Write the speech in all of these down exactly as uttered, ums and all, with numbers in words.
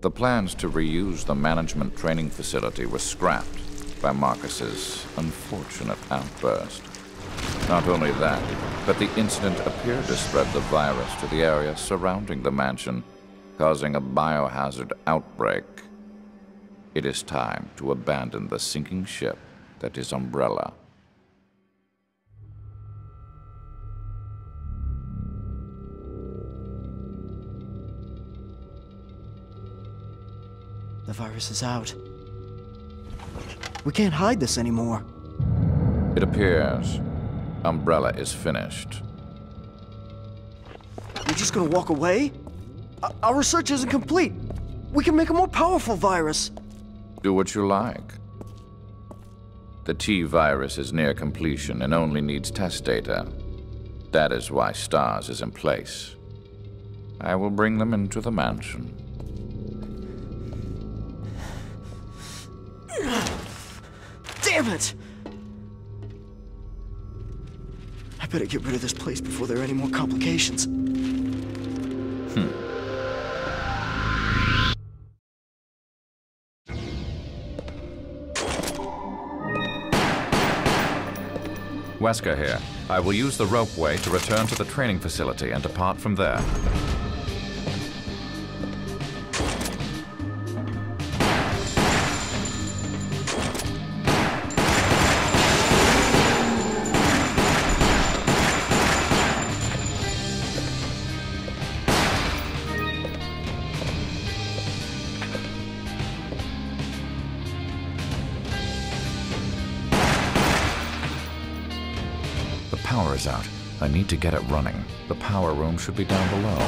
The plans to reuse the management training facility were scrapped by Marcus's unfortunate outburst. Not only that, but the incident appeared to spread the virus to the area surrounding the mansion, causing a biohazard outbreak. It is time to abandon the sinking ship that is Umbrella. The virus is out. We can't hide this anymore. It appears Umbrella is finished. You're just gonna walk away? O- Our research isn't complete. We can make a more powerful virus. Do what you like. The T-virus is near completion and only needs test data. That is why STARS is in place. I will bring them into the mansion. Damn it! I better get rid of this place before there are any more complications. Hmm. Wesker here. I will use the ropeway to return to the training facility and depart from there. The power is out. I need to get it running. The power room should be down below.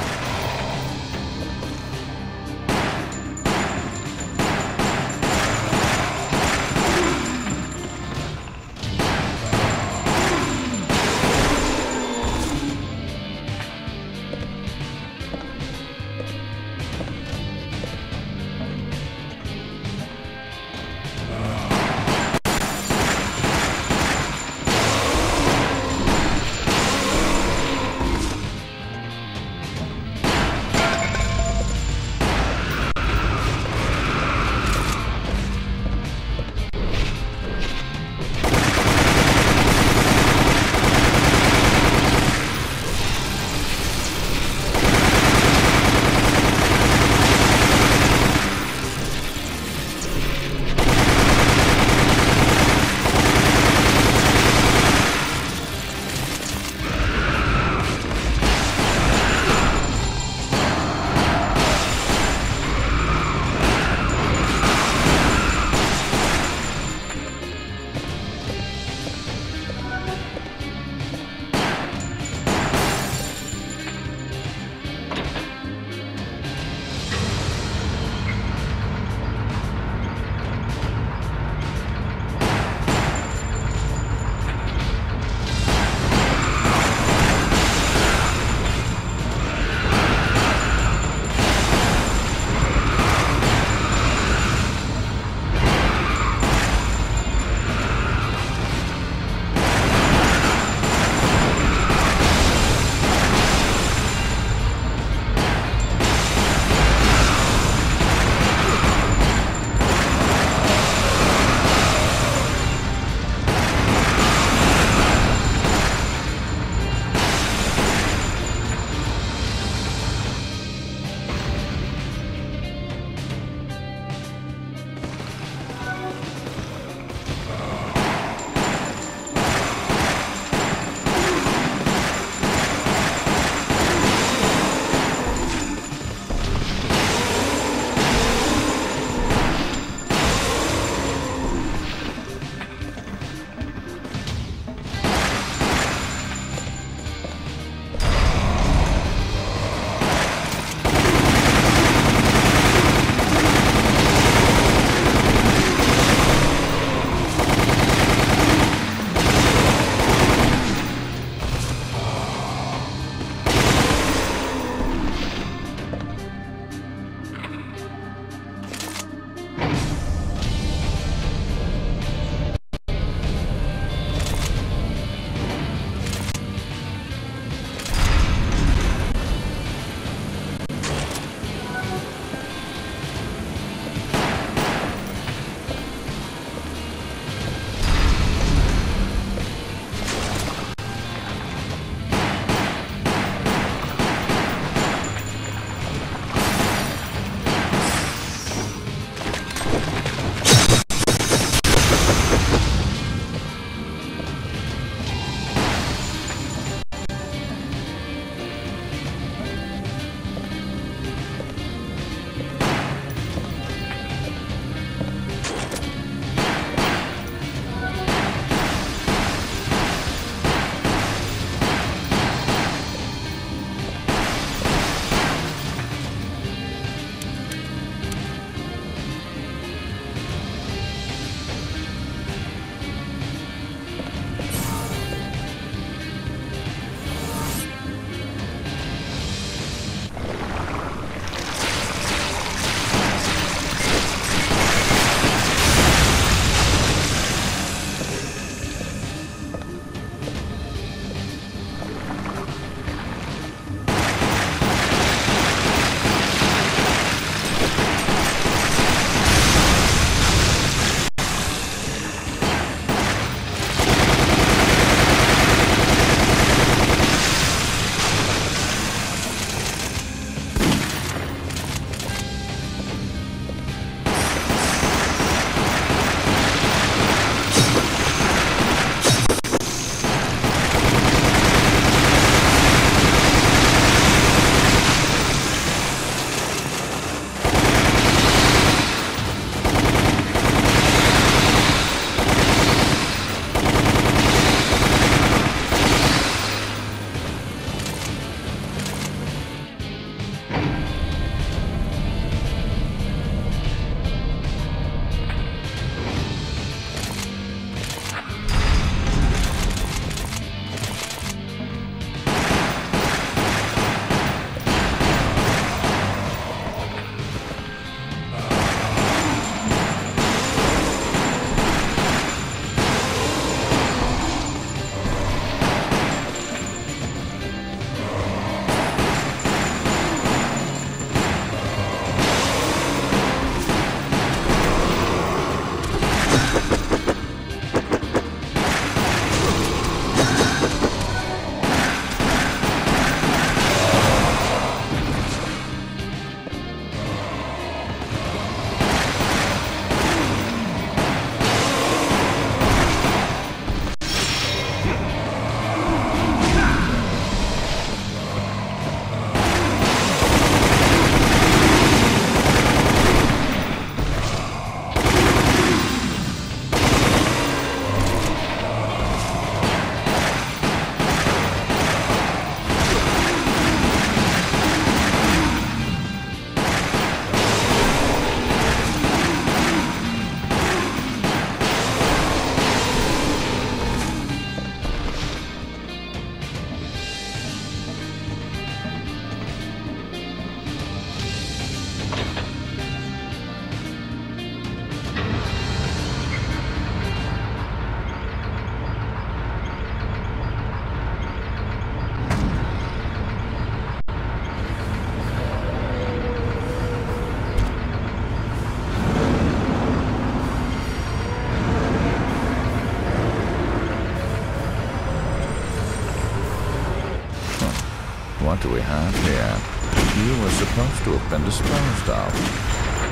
do we have here? You were supposed to have been disposed of.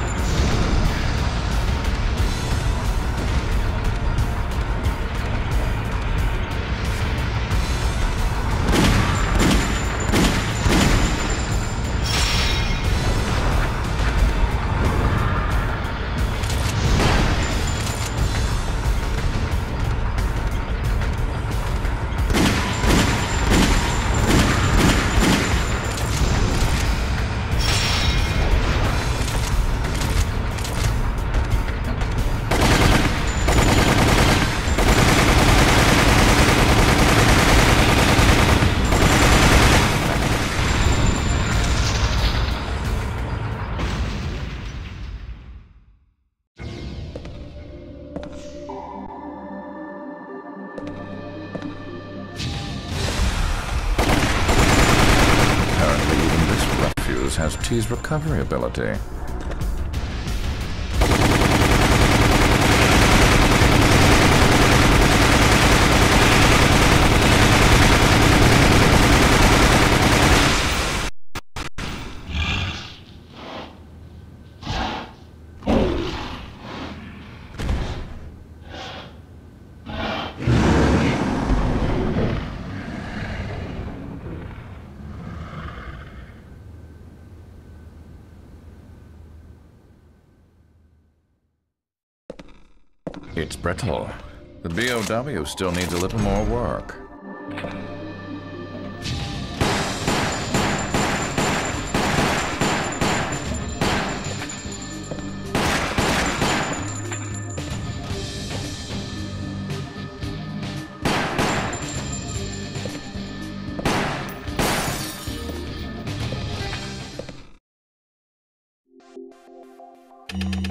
Has T's recovery ability. It's brittle. The B O W still needs a little more work. You